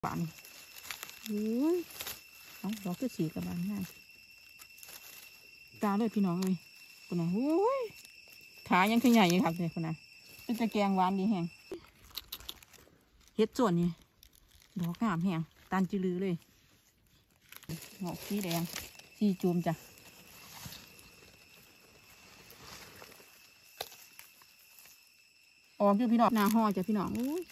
บานเอาดอกก็สีกับบานง่ายตาเลยพี่น้องเลยคนน่ะขายังขึ้นใหญ่ยังครับเลยคนน่ะเป็นตะแกงหวานดีแห้งเฮ็ดส่วนนี่ดอกงามแห้งตาลจืลือเลยงอกสีแดงสีจูมจ้ะออกอยู่พี่น้องหน้าห่อจ้ะพี่น้อง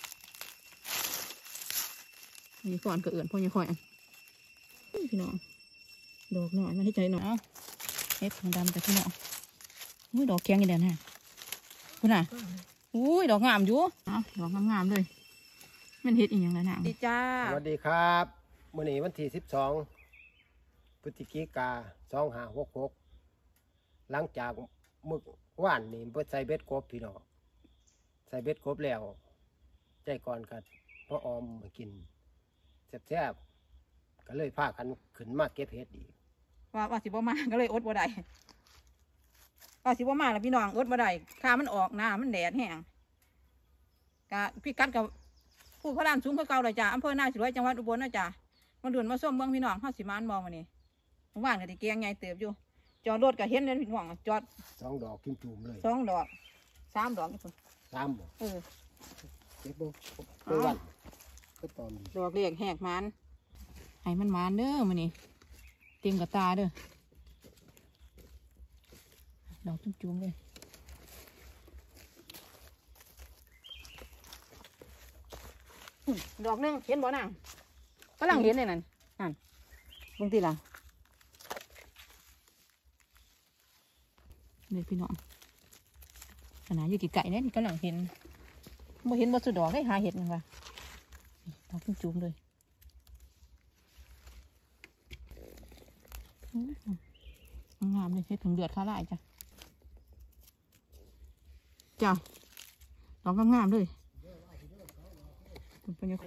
นี่ก่อนก็เอื่นพ่อยังคอยอันพี่น้องดอกหน่อยมาให้ใจหน่อยเฮ็ดของดำแต่พี่น้องดอกแข็งอย่างเดียวนะคุณน่ะดอกงามอยู่ดอกงามเลยมันเฮ็ดอีกอย่างไรนางดีจ้าสวัสดีครับมื้อนี้วันที่12 พฤศจิกา2566หลังจากมื้อวานนี่เพิ่นใส่เบ็ดกบพี่น้องใส่เบ็ดกบแล้วใจก่อนกันพ่อออมมากินแซ่บๆก็เลยพากันขึ้นมาเก็บเห็ดอีกว่าสิบ่มาก็เลยอดบ่ได้ว่าสิบ่มาแล้วพี่น้องอดบ่ได้ข้ามันออกหน้ามันแดดแห้งกะพี่กัดกับผู้พระรามสูงเพื่อเก่าเลยจ้าอำเภอนาสิรวยจังหวัดอุบลนะจ้ามาด่วนมาส้มเมืองพี่น้องข้าสิมานมองมานี่ว่านกับที่เกียงใหญ่เติบอยู่จอดรถก็เห็นเลยพี่น้องจอด 2 ดอกกินจุ่มเลย 2 ดอก3 ดอกนี่คุณ 3บ่เก็บบ่วันก็ตอนดอกเรียกแหกมันให้มันมานเด้อมันนี่เต็มกับตาเด้อดอกจุ่มๆเลยดอกนึงเห็นบ่นางกำลังเห็นเลยนั่นบางทีล่ะนี่พี่น้องขนาดอยู่กี่ไก่เนี่ยกำลังเห็นบ่เห็นบ่สุดดอกให้หาเห็ดนึงว่ะดอกจุ่มๆเลยงามเลยเห็ดถึงเดือดข้าไล่จ้ะดอกงามๆเลยคุณปัญญา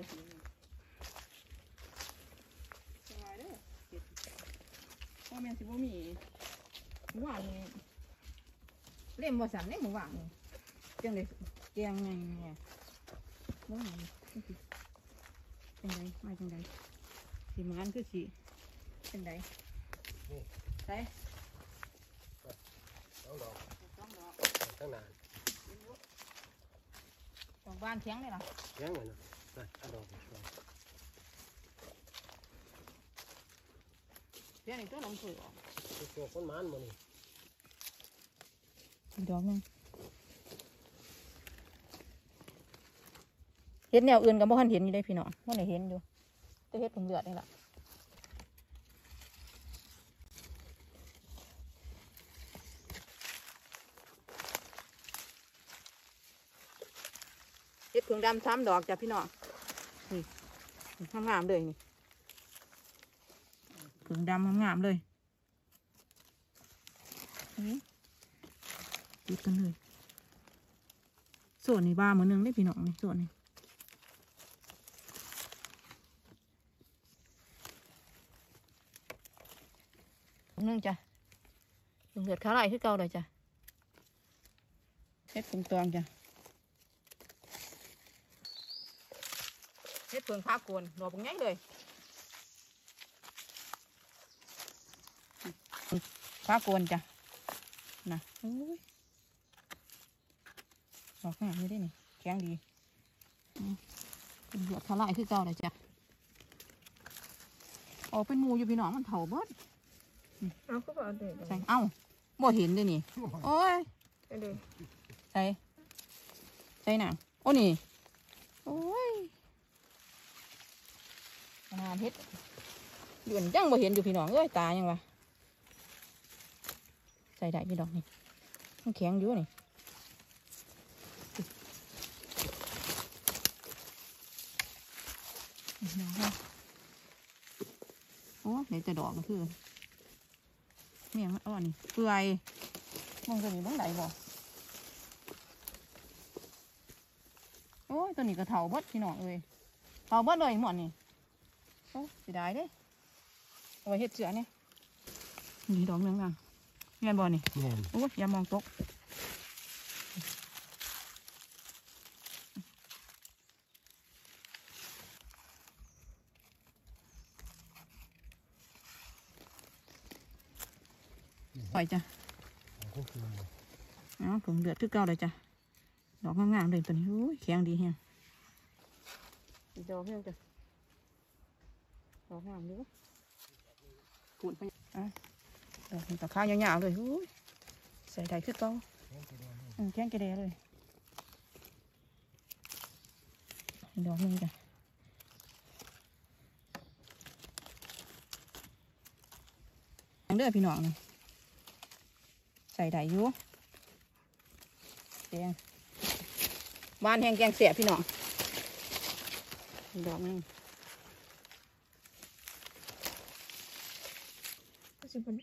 พ่อแม่สิบ่มีหมู่บ้านนี่เล่มบ่สั่นเล่มหมู่บ้านนี่จังเลยแกงไงเนี่ยบ่ไหนจังไดมาจังไดสีมันคือสีจังไดใส่ 2 ดอกตั้งนานของบ้านแข็งเลยล่ะแข็งเลยนะดอกเดี๋ยวนี้ตัวน้องสวยออกตัวคนมันมานี่ดอกนึงเห็ดแนวอื่นก็บ่ทันเห็นอยู่ได้พี่น้องบ่ได้เห็นอยู่แต่เห็ดผงเลือดนี่ล่ะเห็ดผงดำ3 ดอกจ้ะพี่น้องนี่งามๆเลยนี่ผงดำงามๆเลยติดกันเลยส่วนนี้บ้ามือนึงได้พี่น้องนี่ส่วนนี้นึงจ้ะผงเลือดขาไหลคือเก่าเลยจ้ะเฮ็ดผงตองจ้ะเฮ็ดผงข้าโกนดอกผงใหญ่เลยข้าโกนจ้ะนะดอกงามนี่ได้นี่แข็งดีเหลือทลายคือเก่าเลยจ้ะออกเป็นหมูอยู่พี่น้องมันเถาเบิดเอาก็บอกเด็กใส่บ่เห็นเลยนี่โอ้ยใส่หนังโอ้นี่โอ้ยงานเฮ็ดเดือนจังบ่เห็นอยู่พี่น้องเอ้ยตายังวะใส่ได้พี่น้องนี่มันแข็งอยู่นี่โอ้เดี๋ยวจะดอกก็คือเนี่ยมันอ่อนเปื่อยมองตัวนี้บ้างไหนบ่โอ้ยตัวนี้ก็เถาเบิดพี่น้องเอ้ยเถาเบิดเลยหมดนี่โอ้เสียดายเด้เอาไว้เฮ็ดเสือเนี่ยนี่ดอกนึงอ่ะเงี้ยบ่นี่โอ้ยอย่ามองตกปล่อยจ้ะอ๋อผมเดือดคือเก่าเลยจ้ะดอกงามๆเลยตัวนี้โอ้ยแข็งดีแฮงอีกดอกนึงจ้ะดอกงามดีวะปูนไปอ่ะดอกนี้ตะข้าวยาวๆเลยโอ้ยใส่ได้คือเก่าแข็งกระเดะเลยอีกดอกนึงจ้ะเด้อพี่น้องนี่ใส่ได้อยู่แกงหวานแห้งแกงเสียพี่น้องดอกนึงก็สิเป็น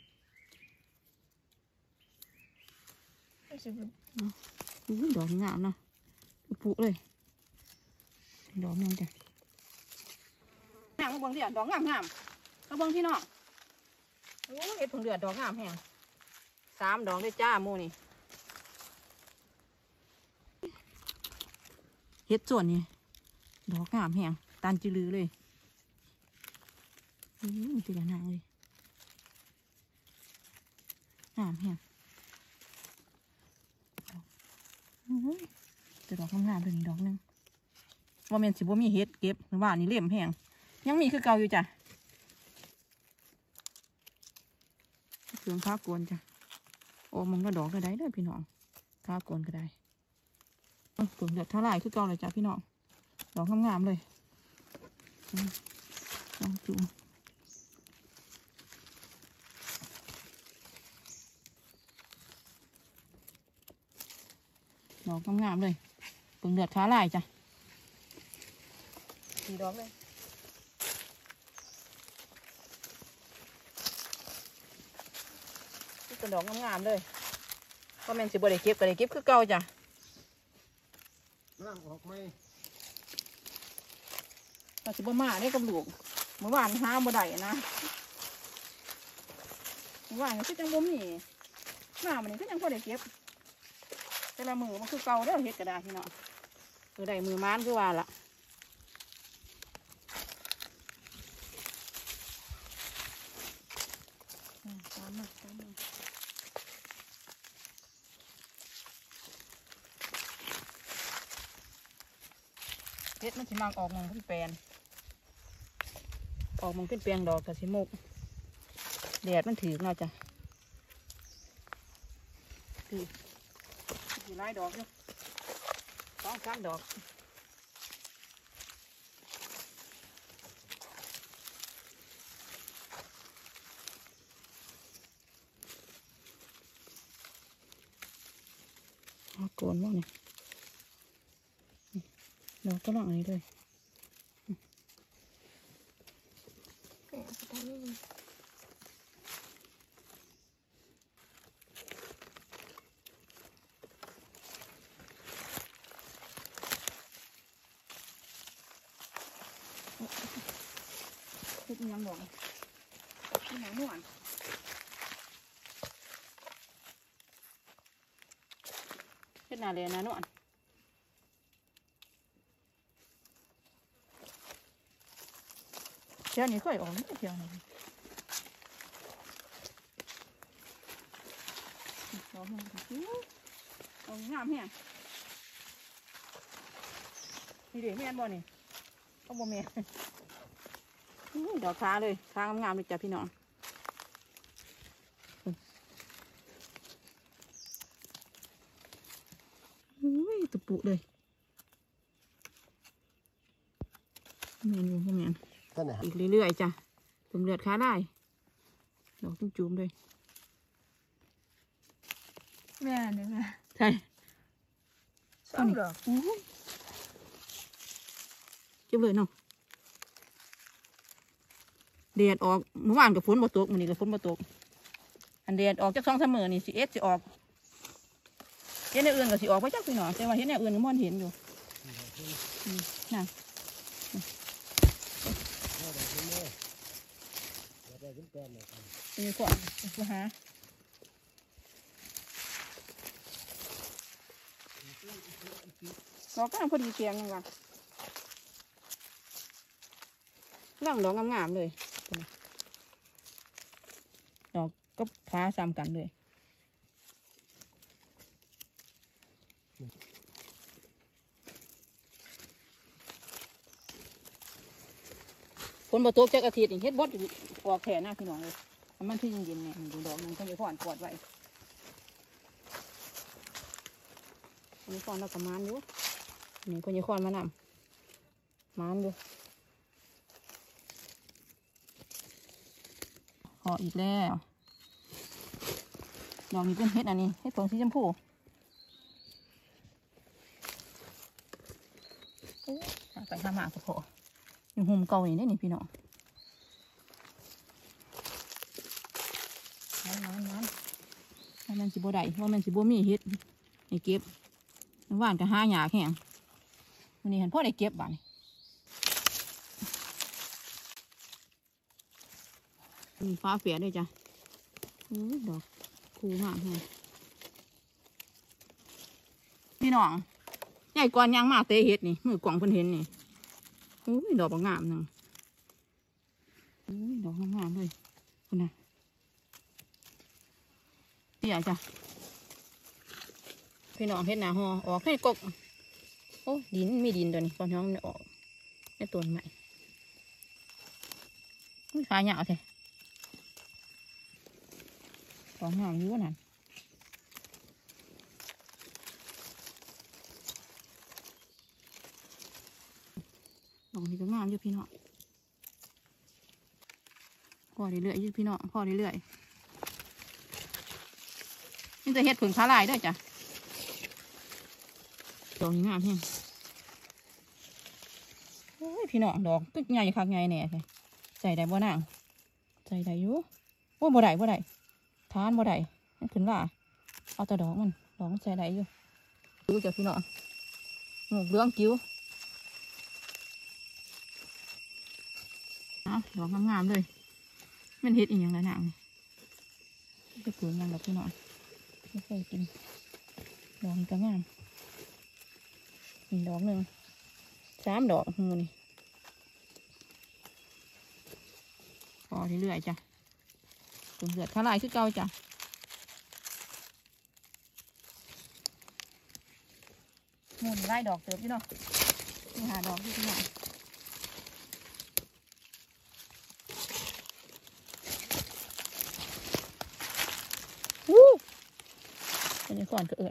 ก็สิเป็นอุ้ยดอกงามเนาะปุเลยดอกนึงจ้ะงามมาเบิ่งที่ดอกงามงามมาเบิ่งพี่น้องโอ้ยเห็ดผงเดือดดอกงามแห้ง3 ดอกเลยจ้าโมนี่เห็ดส่วนนี่ดอกงามแห้งตันจิลือเลยตีละนางเลยงามแห้งโอ้ยจะดอกงามๆเลยนี่ดอกนึงว่าแม่นสิบ่มีเห็ดเก็บหรือว่านี่เล่มแห้งยังมีคือเก่าอยู่จ้ะเครื่องข้ากวนจ้ะโอ้มันก็ดอกก็ได้เด้อพี่น้องข้ากวนก็ได้ผงเดือดเท่าไรคือเก่าเลยจ้ะพี่น้องดอกงามๆเลยลองจุ่มดอกงามๆเลยผงเดือดเท่าไรจ้ะ4 ดอกเลยนี่เป็นดอกงามๆเลยก็แม่นสิบ่ได้เก็บก็ได้เก็บคือเก่าจ้ะร่างออกไหมเราสิบ่มาได้กับลูกเมื่อวานหาบ่ได้นะเมื่อวานก็คือจังบ่มีมามันนี่ก็ยังพอได้เก็บแต่ละมือมันคือเก่าเด้อเฮ็ดก็ได้พี่น้องได้มือม้านคือว่าล่ะตามมาเฮ็ดมันสิมักออกมองขึ้นแปลนออกมองขึ้นแปลงดอกกับสิมุกแดดมันถือเนาะจ้ะถือไล่ดอกอยู่2-3 ดอกโกนบ้างเนี่ยดอกก็ล่างนี้เลยแก่สุดท้ายนี่เฮ็ดยังบ่นี่หนังนวลเฮ็ดนาเลยนะนวลเที่ยวนี้ค่อยออกนี่เที่ยวนี้ดอกมันเอางามแฮงนี่เด็กแม่นบ่นี่ต้องบ่แม่นดอกค้าเลยค้างามๆเลยจ้ะพี่น้องตะปุเลยแมนอยู่พ่อแมนต้นไหนอีกเรื่อยๆจ้ะผมเลือดค้าได้ดอกจุ่มๆเลยแม่เนี่ยแม่ใช่ 2 ดอกจุ่มเลยเนาะแดดออกเมื่อวานกับฝนบ่ตกมื้อนี้กับฝนบ่ตกอันแดดออกจาก2-3 มื้อนี่สิออกเห็นในอื่นก็สิออกไปจักพี่น้องแต่ว่าเห็นในอื่นก็มันเห็นอยู่น่ะ มีขวานกูหาดอกก็พอดีเพียงยังวะร่างดอกงามๆเลยดอกก็ฟ้าซ้ำกันเลยฝนบ่ตกจักอาทิตย์นี่เฮ็ดบดออกแขนหน้าพี่น้องเลยมันที่เย็นๆเนี่ยดูดอกมันก็จะผ่อนปวดไว้อันนี้ก่อนเราก็มานอยู่นี่ก็จะคอนมานำมานอยู่ขออีกแล้วดอกนี้เป็นเฮ็ดอันนี้เฮ็ดผงสีชมพูไปข้ามหมากก็พออยู่หุ่มเก่าอย่างนี้นี่พี่น้องมันสิบ่ได้ว่ามันสิบ่มีเฮ็ดให้เก็บว่านก็หาหยาแข็งวันนี้เห็นพ่อได้เก็บบ้านมีฟ้าเฟียด้วยจ้ะดอกคูมากเลยพี่น้องใหญ่กว่ายางมาเตะเฮ็ดนี่มือกล่องเพิ่นเห็นนี่ดอกบางงามหนึ่งดอกงามเลยคุณน่ะเตี้ยจ้ะพี่น้องเฮ็ดหนาหอออกให้กบโอ้ดินมีดินตัวนี้ก่อนท้องมันออกในต้นใหม่ขาเหยาวแท้ของงามอยู่นั่นดอกนี้ก็งามอยู่พี่น้องพอเรื่อยๆอยู่พี่น้องพอเรื่อยๆนี่จะเฮ็ดผึ่งขาลายด้วยจ้ะดอกนี้งามแฮงโอ้ยพี่น้องดอกตึกใหญ่คักใหญ่แน่ใช่ใส่ได้บ่นางใส่ได้อยู่โอ้บ่ได้ทานบ่ได้มันขึ้นว่าเอาแต่ดอกมันใส่ได้อยู่ดูจ้ะพี่น้องหมูเลื้องกิ้วดอกงามๆเลยมันเฮ็ดอีกอย่างไรนางจะเกิดยังแบบพี่น้องไม่เคยกินดอกก็งามอีกดอกหนึ่ง3 ดอกมือนี่พอเรื่อยๆจ้ะตุ่มเลือดขาลายคือเก่าจ้ะหมุนไล่ดอกเติบพี่น้องนี่หาดอกที่พี่น้องอันนี้ก่อนก็เอิญ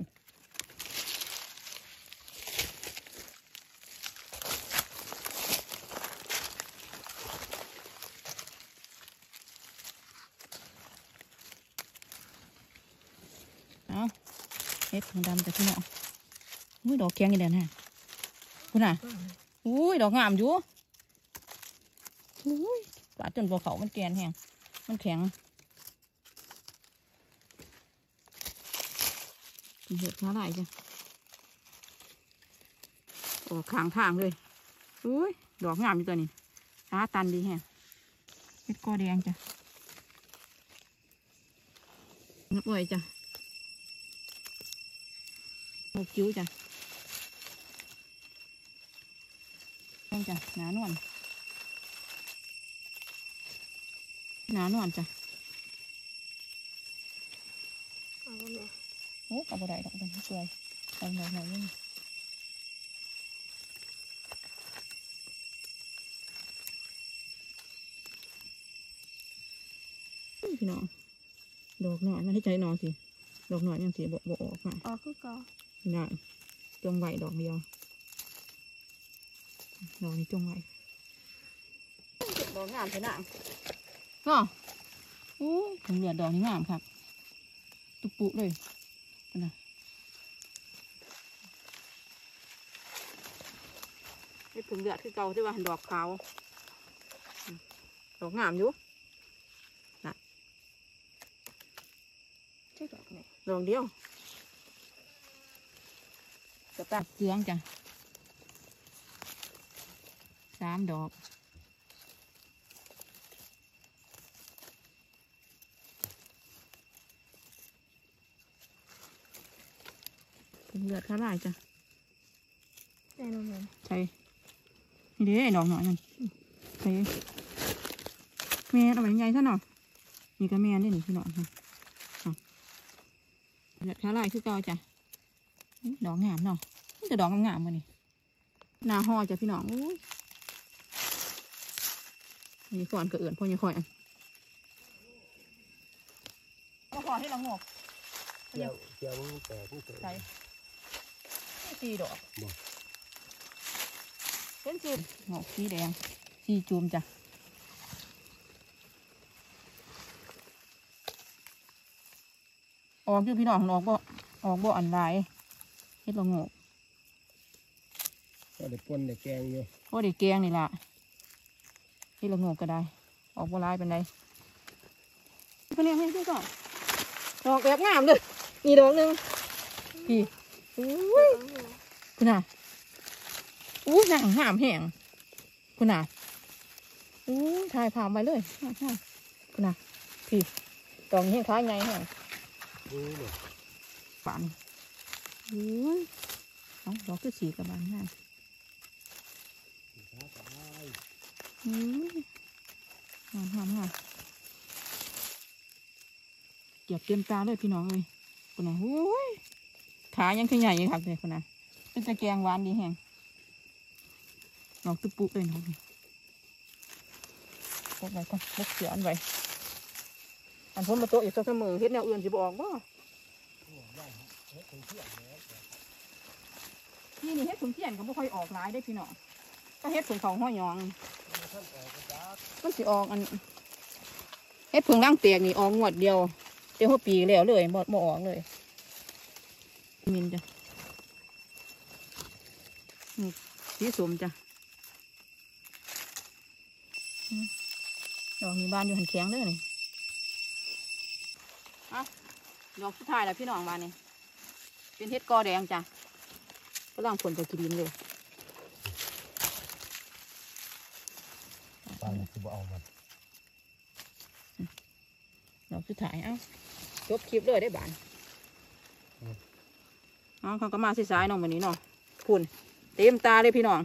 เฮ็ดของดำแต่พี่น้องดอกแข็งอีเด่นฮะคุณน่ะดอกงามอยู่ปาดจนพวกเขามันแกนแห้งมันแข็งเห็ดขาลายจ้ะโอ้ข้างทางเลยดอกงามอยู่ตัวนี้ตาตันดีแฮะเห็ดกอแดงจ้ะนับไว้จ้ะหกคิ้วจ้ะต้องจ้ะหนานวลจ้ะโอ้กับบัวได้ดอกเป็นเกลือใส่หน่อยนี่พี่น้องดอกหน่อยมันให้ใจนอนสิดอกหน่อยยังสิบ่ออกมาออกคือเก่าได้จงไหวดอกเดียวดอกนี้จงไหวดอกงามใช่ไหมก็ถึงเหลือดอกนี้งามครับตุปุเลยนะนี่ถึงเหลือคือเก่าที่ว่าดอกขาวดอกงามอยู่นะใช่ดอกไหนดอกเดียวจะตัดเกลืองจ้ะ3 ดอกเลือดข้าลายจ้ะใช่น้องแม่ใช่นี่เด้ดอกหน่อยนั่นใช่แม่เอาไปใหญ่ซะหน่อยนี่ก็แม่นี่พี่น้องค่ะเลือดข้าลายคือเก่าจ้ะดอกงามเนาะนี่จะดอกงามๆมานี่หน้าห่อจ้ะพี่น้องนี่ก่อนก็เอื่นพ่อยังคอยอ่ะก็พอให้เรางอกเกี่ยวมันแตกมันเตะใส่สีดอกบ่เป็นสีงอกสีแดงสีจูมจ้ะออกอยู่พี่น้องออกบ่อันไรเฮ็ดละงอกก็ได้ป่นได้แกงอยู่โอ้เด็กแกงนี่ล่ะเฮ็ดละงอกก็ได้ออกบ่ร้ายเป็นไรเป็นยังไงพี่ก่อนดอกแบบงามเลยนี่ดอกหนึ่งพี่อุ้ยคุณน่ะอู้หนังงามแห้งคุณน่ะอู้ถ่ายภาพไว้เลยคุณน่ะพี่ดอกนี้แห้งท้ายไงแห้งเนี่ยฝันอุ้ยเอาดอกคือสีกระบาลง่ายอุ้ยงามเก็บเตรียมตาเลยพี่น้องเลยคุณน่ะอุ้ยขายังขึ้นใหญ่ยังครับเลยคุณน่ะเป็นตะแกงหวานดีแห้งดอกตุ๊ปุเลยน้องพกไว้ก่อนพกเสืออันไว้อันพ้นมาโตะอีกสักเสมอเฮ็ดแนวอื่นสิบออกบ่นี่เฮ็ดผงเทียนก็บ่ค่อยออกหลายได้พี่น้องก็เฮ็ดผงเขาห้อยยองมันสิออกอันเฮ็ดผงร่างเตียกนี่ออกงวดเดียวเดี๋ยวหัวปีแล้วเลยบ่ออกเลยมินจ้ะสีสมจ้ะดอกมีบ้านอยู่หันแข็งเลยนี่อ่ะดอกสุดท้ายแล้วพี่น้องบ้านนี่เป็นเฮ็ดกอแดงจ้ะก็ล่างผลจะกินดินเลยปลาคือบ่เอามันดอกสุดท้ายเอ้าจบคลิปเลยได้บานเขาก็มาสายๆน้องวันนี้เนาะพุ่นเต็มตาเลยพี่น้อง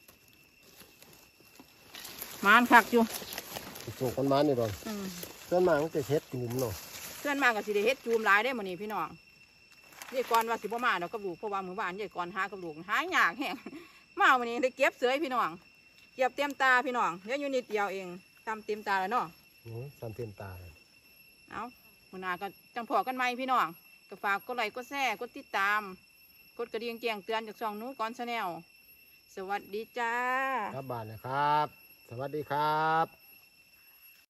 มานคักอยู่ปลูกคนมันนี่ดอกส่วนมากมันจะเฮ็ดจุ่มเนาะเพื่อนมากับสิได้เฮ็ดจูมหลายได้อมื้อนี้พี่น้องยายกรว่าสิบ่มาดอกกับลูกเพราะว่ามื้อบ้านยายกรหากับลูกหายากแฮงมามื้อนี้ได้เก็บเสยพี่น้องเก็บเต็มตาพี่น้องเดี๋ยวอยู่นิดเดียวเองตามเต็มตาแล้วเนาะซ้ำเต็มตาเลยเอามื้อหน้าก็จังพอกันใหม่พี่น้องก็ฝากกดไลค์กดแชร์กดติดตามกดกระดิ่งแจ้งเตือนจากช่องหนูก่อนชาแนลสวัสดีจ้าครับบ้านนะครับ สวัสดีครับ